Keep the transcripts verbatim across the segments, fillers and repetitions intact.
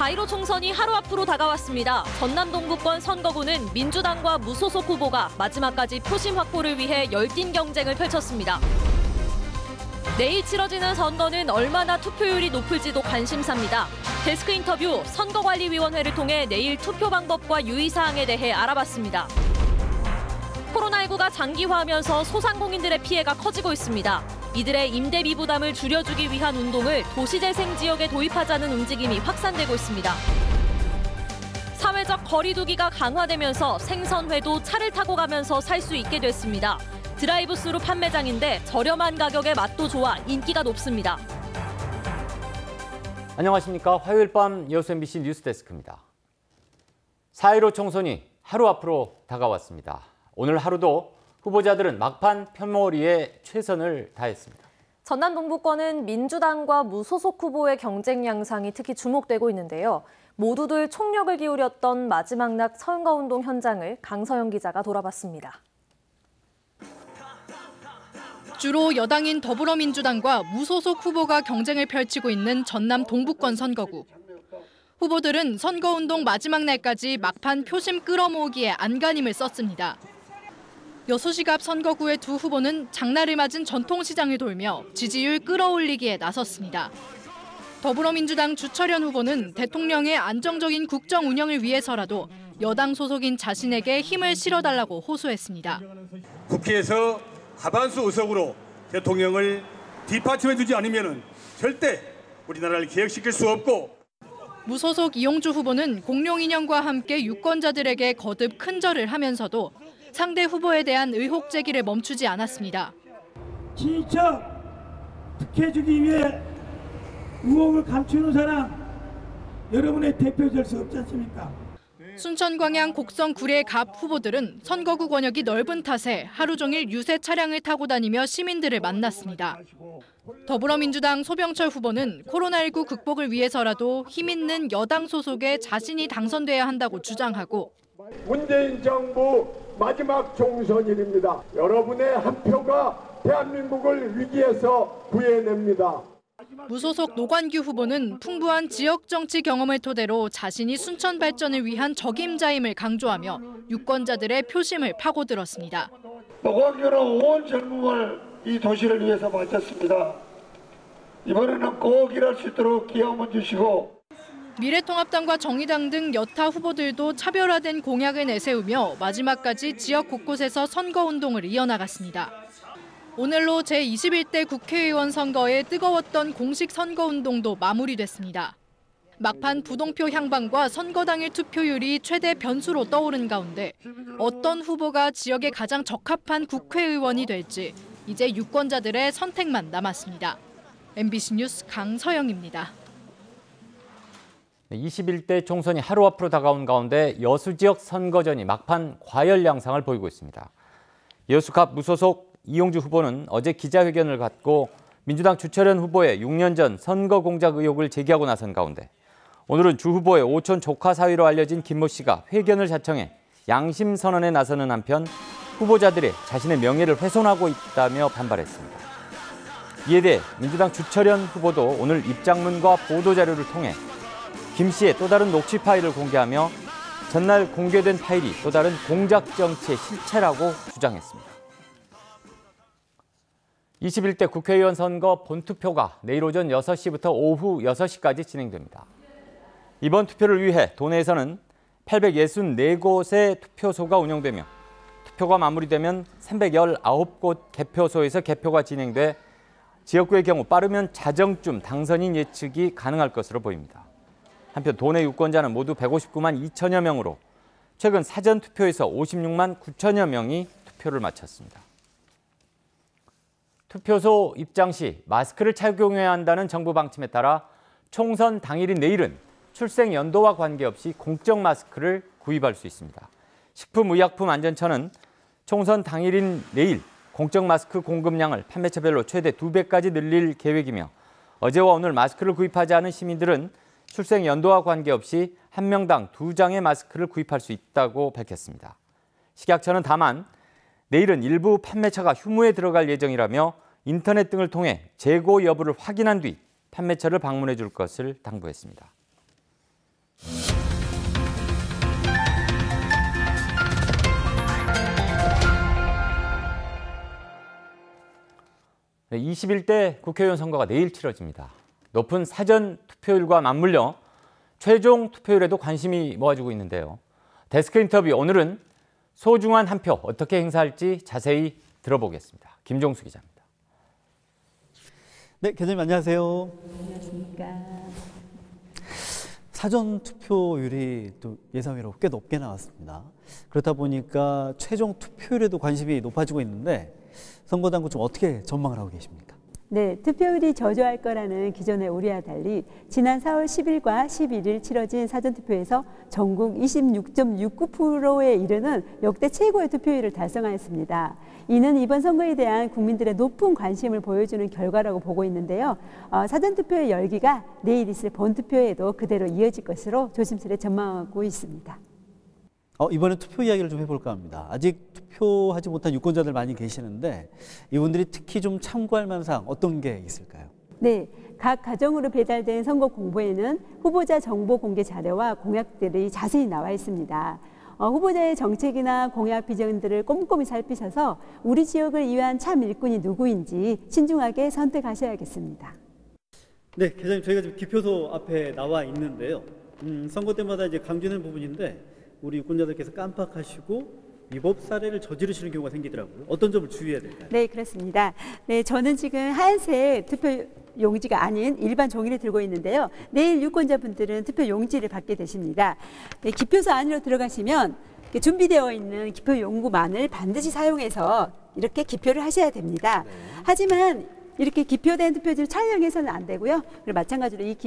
사 일오 총선이 하루 앞으로 다가왔습니다. 전남 동부권 선거구는 민주당과 무소속 후보가 마지막까지 표심 확보를 위해 열띤 경쟁을 펼쳤습니다. 내일 치러지는 선거는 얼마나 투표율이 높을지도 관심사입니다. 데스크 인터뷰 선거관리위원회를 통해 내일 투표 방법과 유의사항에 대해 알아봤습니다. 코로나십구가 장기화하면서 소상공인들의 피해가 커지고 있습니다. 이들의 임대비 부담을 줄여주기 위한 운동을 도시재생 지역에 도입하자는 움직임이 확산되고 있습니다. 사회적 거리 두기가 강화되면서 생선회도 차를 타고 가면서 살 수 있게 됐습니다. 드라이브스루 판매장인데 저렴한 가격에 맛도 좋아 인기가 높습니다. 안녕하십니까. 화요일 밤 여수 엠비씨 뉴스데스크입니다. 사 일오 총선이 하루 앞으로 다가왔습니다. 오늘 하루도 후보자들은 막판 편몰이에 최선을 다했습니다. 전남 동부권은 민주당과 무소속 후보의 경쟁 양상이 특히 주목되고 있는데요. 모두들 총력을 기울였던 마지막 날 선거운동 현장을 강서영 기자가 돌아봤습니다. 주로 여당인 더불어민주당과 무소속 후보가 경쟁을 펼치고 있는 전남 동부권 선거구. 후보들은 선거운동 마지막 날까지 막판 표심 끌어모으기에 안간힘을 썼습니다. 여수시 갑 선거구의 두 후보는 장날을 맞은 전통시장을 돌며 지지율 끌어올리기에 나섰습니다. 더불어민주당 주철현 후보는 대통령의 안정적인 국정 운영을 위해서라도 여당 소속인 자신에게 힘을 실어달라고 호소했습니다. 국회에서 과반수 의석으로 대통령을 뒷받침해주지 않으면 절대 우리나라를 개혁시킬 수 없고. 무소속 이용주 후보는 공룡인형과 함께 유권자들에게 거듭 큰절을 하면서도 상대 후보에 대한 의혹 제기를 멈추지 않았습니다. 친인척 특혜주기 위해 의혹을 감추는 사람 여러분의 대표 될 수 없지 않습니까? 순천 광양 곡성 구례 갑 후보들은 선거구 권역이 넓은 탓에 하루 종일 유세 차량을 타고 다니며 시민들을 만났습니다. 더불어민주당 소병철 후보는 코로나십구 극복을 위해서라도 힘 있는 여당 소속에 자신이 당선돼야 한다고 주장하고 문재인 정부 마지막 총선일입니다. 여러분의 한 표가 대한민국을 위기에서 구해냅니다. 무소속 노관규 후보는 풍부한 지역 정치 경험을 토대로 자신이 순천 발전을 위한 적임자임을 강조하며 유권자들의 표심을 파고들었습니다. 노관규는 온 젊음을 이 도시를 위해서 바쳤습니다. 이번에는 꼭 일할 수 있도록 기회 한번 주시고. 미래통합당과 정의당 등 여타 후보들도 차별화된 공약을 내세우며 마지막까지 지역 곳곳에서 선거운동을 이어나갔습니다. 오늘로 제이십일 대 국회의원 선거에 뜨거웠던 공식 선거운동도 마무리됐습니다. 막판 부동표 향방과 선거 당일 투표율이 최대 변수로 떠오른 가운데 어떤 후보가 지역에 가장 적합한 국회의원이 될지 이제 유권자들의 선택만 남았습니다. 엠비씨 뉴스 강서영입니다. 이십일 대 총선이 하루 앞으로 다가온 가운데 여수 지역 선거전이 막판 과열 양상을 보이고 있습니다. 여수 갑 무소속 이용주 후보는 어제 기자회견을 갖고 민주당 주철현 후보의 육 년 전 선거 공작 의혹을 제기하고 나선 가운데 오늘은 주 후보의 오촌 조카 사위로 알려진 김모 씨가 회견을 자청해 양심 선언에 나서는 한편 후보자들이 자신의 명예를 훼손하고 있다며 반발했습니다. 이에 대해 민주당 주철현 후보도 오늘 입장문과 보도자료를 통해 김 씨의 또 다른 녹취 파일을 공개하며 전날 공개된 파일이 또 다른 공작 정치의 실체라고 주장했습니다. 이십일 대 국회의원 선거 본투표가 내일 오전 여섯 시부터 오후 여섯 시까지 진행됩니다. 이번 투표를 위해 도내에서는 팔백육십사 곳의 투표소가 운영되며 투표가 마무리되면 삼백십구 곳 개표소에서 개표가 진행돼 지역구의 경우 빠르면 자정쯤 당선인 예측이 가능할 것으로 보입니다. 한편 도내 유권자는 모두 백오십구만 이천여 명으로 최근 사전투표에서 오십육만 구천여 명이 투표를 마쳤습니다. 투표소 입장 시 마스크를 착용해야 한다는 정부 방침에 따라 총선 당일인 내일은 출생 연도와 관계없이 공적 마스크를 구입할 수 있습니다. 식품의약품안전처는 총선 당일인 내일 공적 마스크 공급량을 판매처별로 최대 두 배까지 늘릴 계획이며 어제와 오늘 마스크를 구입하지 않은 시민들은 출생 연도와 관계없이 한 명당 두 장의 마스크를 구입할 수 있다고 밝혔습니다. 식약처는 다만 내일은 일부 판매처가 휴무에 들어갈 예정이라며 인터넷 등을 통해 재고 여부를 확인한 뒤 판매처를 방문해 줄 것을 당부했습니다. 네, 이십일 대 국회의원 선거가 내일 치러집니다. 높은 사전 투표율과 맞물려 최종 투표율에도 관심이 모아지고 있는데요. 데스크 인터뷰 오늘은 소중한 한 표 어떻게 행사할지 자세히 들어보겠습니다. 김종수 기자입니다. 네, 기자님 안녕하세요. 안녕하십니까. 사전 투표율이 또 예상외로 꽤 높게 나왔습니다. 그렇다 보니까 최종 투표율에도 관심이 높아지고 있는데 선거당국 좀 어떻게 전망을 하고 계십니까? 네, 투표율이 저조할 거라는 기존의 우려와 달리 지난 사월 십일과 십일일 치러진 사전투표에서 전국 이십육 점 육구 퍼센트에 이르는 역대 최고의 투표율을 달성하였습니다. 이는 이번 선거에 대한 국민들의 높은 관심을 보여주는 결과라고 보고 있는데요. 어, 사전투표의 열기가 내일 있을 본투표에도 그대로 이어질 것으로 조심스레 전망하고 있습니다. 어, 이번엔 투표 이야기를 좀 해볼까 합니다. 아직 투표하지 못한 유권자들 많이 계시는데 이분들이 특히 좀 참고할 만한 사항 어떤 게 있을까요? 네, 각 가정으로 배달된 선거 공보에는 후보자 정보 공개 자료와 공약들이 자세히 나와 있습니다. 어, 후보자의 정책이나 공약 비전들을 꼼꼼히 살피셔서 우리 지역을 위한 참 일꾼이 누구인지 신중하게 선택하셔야겠습니다. 네, 기자님 저희가 지금 기표소 앞에 나와 있는데요. 음, 선거 때마다 이제 강조하는 부분인데 우리 유권자들께서 깜빡하시고 위법 사례를 저지르시는 경우가 생기더라고요. 어떤 점을 주의해야 될까요? 네, 그렇습니다. 네, 저는 지금 하얀색 투표 용지가 아닌 일반 종이를 들고 있는데요. 내일 유권자분들은 투표 용지를 받게 되십니다. 네, 기표소 안으로 들어가시면 준비되어 있는 기표 용구만을 반드시 사용해서 이렇게 기표를 하셔야 됩니다. 네. 하지만 이렇게 기표된 투표지를 촬영해서는 안 되고요. 그리고 마찬가지로 이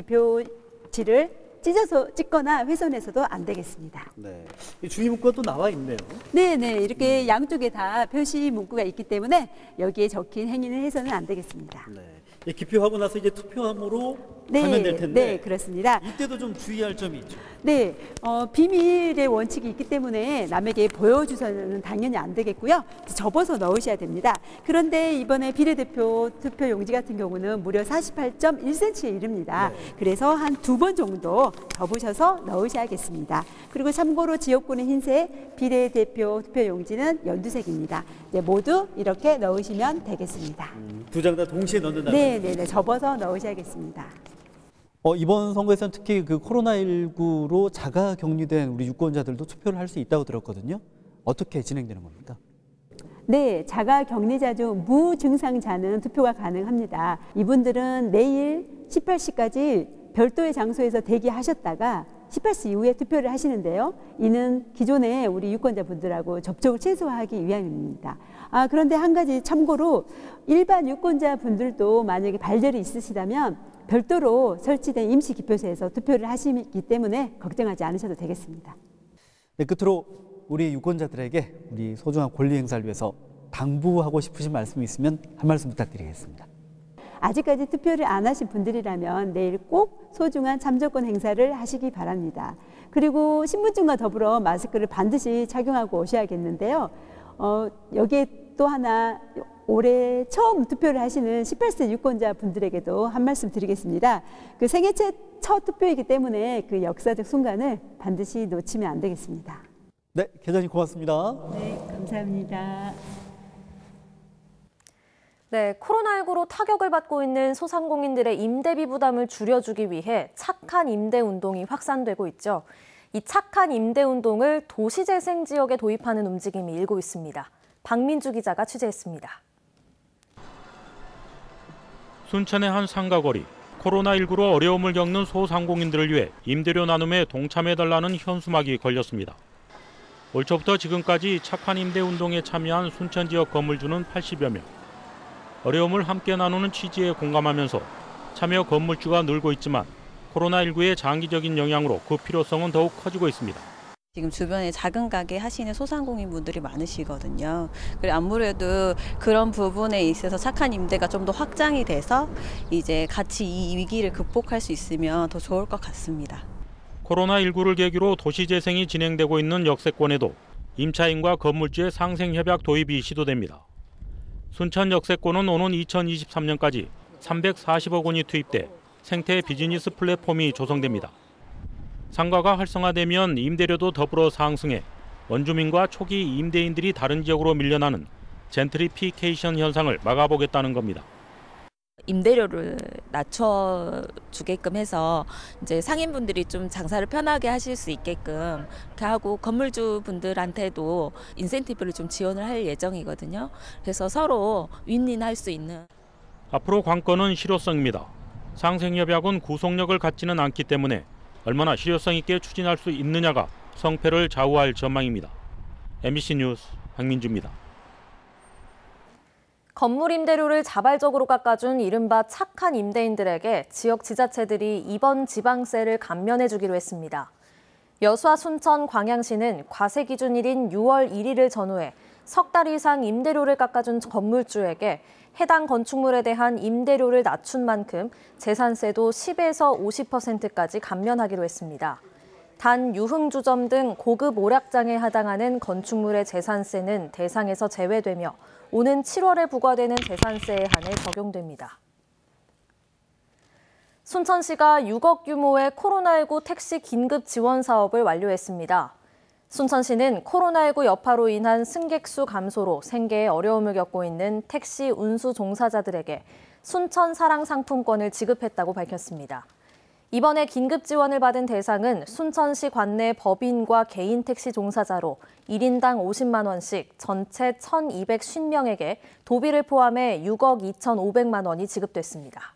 기표지를 찢어서 찍거나 훼손해서도 안 되겠습니다. 네, 주의 문구가 또 나와 있네요. 네, 네, 이렇게 음. 양쪽에 다 표시 문구가 있기 때문에 여기에 적힌 행위는 해서는 안 되겠습니다. 네, 기표하고 나서 이제 투표함으로 네, 가면 될 텐데. 네, 그렇습니다. 이때도 좀 주의할 점이 있죠. 네, 어, 비밀의 원칙이 있기 때문에 남에게 보여주서는 당연히 안 되겠고요. 접어서 넣으셔야 됩니다. 그런데 이번에 비례대표 투표 용지 같은 경우는 무려 사십팔 점 일 센티미터에 이릅니다. 네. 그래서 한 두 번 정도 접으셔서 넣으셔야겠습니다. 그리고 참고로 지역구는 흰색, 비례대표 투표 용지는 연두색입니다. 이제 모두 이렇게 넣으시면 되겠습니다. 음, 두 장 다 동시에 넣는다. 네, 네, 네, 접어서 넣으셔야겠습니다. 어, 이번 선거에서는 특히 그 코로나십구로 자가 격리된 우리 유권자들도 투표를 할 수 있다고 들었거든요. 어떻게 진행되는 겁니까? 네, 자가 격리자 중 무증상자는 투표가 가능합니다. 이분들은 내일 십팔 시까지 별도의 장소에서 대기하셨다가 십팔 시 이후에 투표를 하시는데요. 이는 기존의 우리 유권자분들하고 접촉을 최소화하기 위함입니다. 아, 그런데 한 가지 참고로 일반 유권자분들도 만약에 발열이 있으시다면 별도로 설치된 임시 기표소에서 투표를 하시기 때문에 걱정하지 않으셔도 되겠습니다. 네, 끝으로 우리 유권자들에게 우리 소중한 권리 행사를 위해서 당부하고 싶으신 말씀이 있으면 한 말씀 부탁드리겠습니다. 아직까지 투표를 안 하신 분들이라면 내일 꼭 소중한 참정권 행사를 하시기 바랍니다. 그리고 신분증과 더불어 마스크를 반드시 착용하고 오셔야겠는데요. 어, 여기에 또 하나 올해 처음 투표를 하시는 십팔 세 유권자 분들에게도 한 말씀 드리겠습니다. 그 생애 첫 투표이기 때문에 그 역사적 순간을 반드시 놓치면 안 되겠습니다. 네, 기자님 고맙습니다. 네, 감사합니다. 네, 코로나십구로 타격을 받고 있는 소상공인들의 임대비 부담을 줄여주기 위해 착한 임대 운동이 확산되고 있죠. 이 착한 임대 운동을 도시재생 지역에 도입하는 움직임이 일고 있습니다. 박민주 기자가 취재했습니다. 순천의 한 상가거리. 코로나십구로 어려움을 겪는 소상공인들을 위해 임대료 나눔에 동참해달라는 현수막이 걸렸습니다. 올 초부터 지금까지 착한 임대 운동에 참여한 순천 지역 건물주는 팔십여 명. 어려움을 함께 나누는 취지에 공감하면서 참여 건물주가 늘고 있지만 코로나십구의 장기적인 영향으로 그 필요성은 더욱 커지고 있습니다. 지금 주변에 작은 가게 하시는 소상공인 분들이 많으시거든요. 그리고 아무래도 그런 부분에 있어서 착한 임대가 좀 더 확장이 돼서 이제 같이 이 위기를 극복할 수 있으면 더 좋을 것 같습니다. 코로나십구를 계기로 도시재생이 진행되고 있는 역세권에도 임차인과 건물주의 상생협약 도입이 시도됩니다. 순천 역세권은 오는 이천이십삼 년까지 삼백사십억 원이 투입돼 생태 비즈니스 플랫폼이 조성됩니다. 상가가 활성화되면 임대료도 더불어 상승해 원주민과 초기 임대인들이 다른 지역으로 밀려나는 젠트리피케이션 현상을 막아보겠다는 겁니다. 임대료를 낮춰주게끔 해서 이제 상인분들이 좀 장사를 편하게 하실 수 있게끔 이렇게 하고 건물주 분들한테도 인센티브를 좀 지원을 할 예정이거든요. 그래서 서로 윈윈할 수 있는. 앞으로 관건은 실효성입니다. 상생협약은 구속력을 갖지는 않기 때문에 얼마나 실효성 있게 추진할 수 있느냐가 성패를 좌우할 전망입니다. 엠비씨 뉴스 박민주입니다. 건물 임대료를 자발적으로 깎아준 이른바 착한 임대인들에게 지역 지자체들이 이번 지방세를 감면해주기로 했습니다. 여수와 순천, 광양시는 과세 기준일인 유월 일일을 전후해 석 달 이상 임대료를 깎아준 건물주에게 해당 건축물에 대한 임대료를 낮춘 만큼 재산세도 십에서 오십 퍼센트까지 감면하기로 했습니다. 단 유흥주점 등 고급 오락장에 해당하는 건축물의 재산세는 대상에서 제외되며 오는 칠월에 부과되는 재산세에 한해 적용됩니다. 순천시가 육억 규모의 코로나십구 택시 긴급 지원 사업을 완료했습니다. 순천시는 코로나십구 여파로 인한 승객수 감소로 생계에 어려움을 겪고 있는 택시 운수 종사자들에게 순천 사랑 상품권을 지급했다고 밝혔습니다. 이번에 긴급 지원을 받은 대상은 순천시 관내 법인과 개인 택시 종사자로 일 인당 오십만 원씩 전체 천이백오십 명에게 도비를 포함해 육억 이천오백만 원이 지급됐습니다.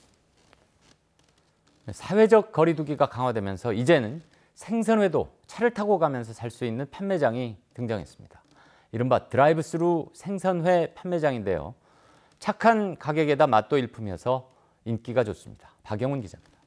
사회적 거리두기가 강화되면서 이제는 생선회도 차를 타고 가면서 살 수 있는 판매장이 등장했습니다. 이른바 드라이브스루 생선회 판매장인데요. 착한 가격에다 맛도 일품이어서 인기가 좋습니다. 박영훈 기자입니다.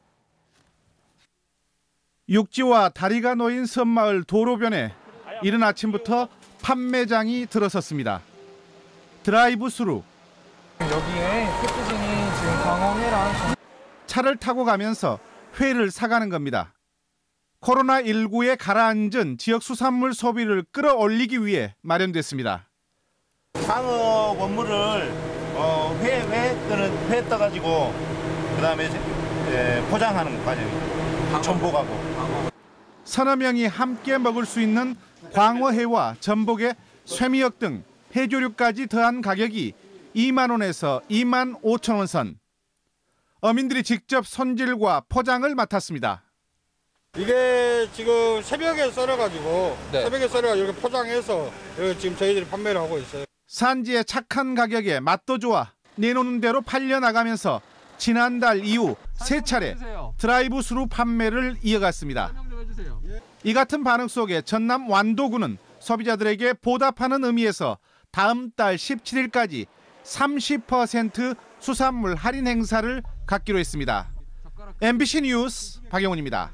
육지와 다리가 놓인 섬마을 도로변에 이른 아침부터 판매장이 들어섰습니다. 드라이브스루. 여기에 패키징이 지금 광어회랑 차를 타고 가면서 회를 사가는 겁니다. 코로나십구에 가라앉은 지역 수산물 소비를 끌어올리기 위해 마련됐습니다. 광어 원물을 어, 회, 회 또는 회 떠가지고 그다음에 포장하는 과정입니다. 전복하고. 서너 명이 함께 먹을 수 있는 광어회와 전복에 쇠미역 등 해조류까지 더한 가격이 이만 원에서 이만 오천 원 선. 어민들이 직접 손질과 포장을 맡았습니다. 이게 지금 새벽에 썰어가지고 네. 새벽에 썰어 이렇게 포장해서 지금 저희들이 판매를 하고 있어요. 산지의 착한 가격에 맛도 좋아 내놓는 대로 팔려나가면서 지난달 이후 세 차례 드라이브스루 판매를 이어갔습니다. 이 같은 반응 속에 전남 완도군은 소비자들에게 보답하는 의미에서 다음 달 십칠 일까지 삼십 퍼센트 수산물 할인 행사를 갖기로 했습니다. 엠비씨 뉴스 박영훈입니다.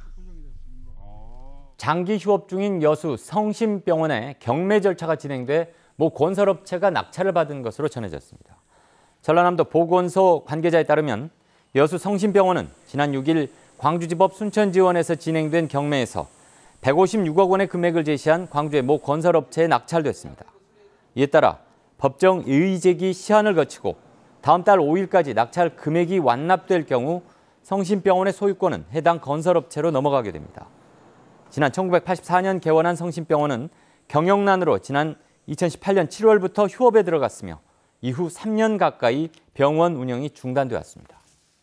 장기 휴업 중인 여수 성심병원에 경매 절차가 진행돼 모 건설업체가 낙찰을 받은 것으로 전해졌습니다. 전라남도 보건소 관계자에 따르면 여수 성심병원은 지난 육 일 광주지법 순천지원에서 진행된 경매에서 백오십육억 원의 금액을 제시한 광주의 모 건설업체에 낙찰됐습니다. 이에 따라 법정 이의제기 시한을 거치고 다음 달 오 일까지 낙찰 금액이 완납될 경우 성심병원의 소유권은 해당 건설업체로 넘어가게 됩니다. 지난 천구백팔십사 년 개원한 성심병원은 경영난으로 지난 이천십팔 년 칠월부터 휴업에 들어갔으며 이후 삼 년 가까이 병원 운영이 중단되었습니다.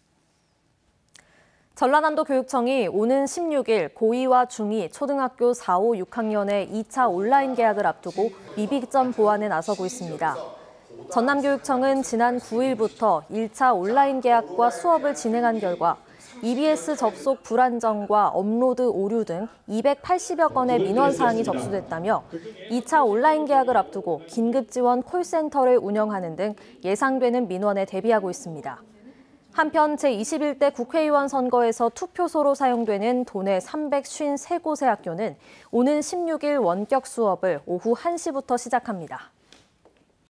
전라남도 교육청이 오는 십육 일 고이와 중이, 초등학교 사, 오, 육 학년의 이 차 온라인 개학을 앞두고 미비점 보완에 나서고 있습니다. 전남교육청은 지난 구 일부터 일 차 온라인 개학과 수업을 진행한 결과 이비에스 접속 불안정과 업로드 오류 등 이백팔십여 건의 민원 사항이 접수됐다며 이 차 온라인 개학을 앞두고 긴급 지원 콜센터를 운영하는 등 예상되는 민원에 대비하고 있습니다. 한편 제이십일 대 국회의원 선거에서 투표소로 사용되는 도내 삼백오십삼 곳의 학교는 오는 십육 일 원격 수업을 오후 한 시부터 시작합니다.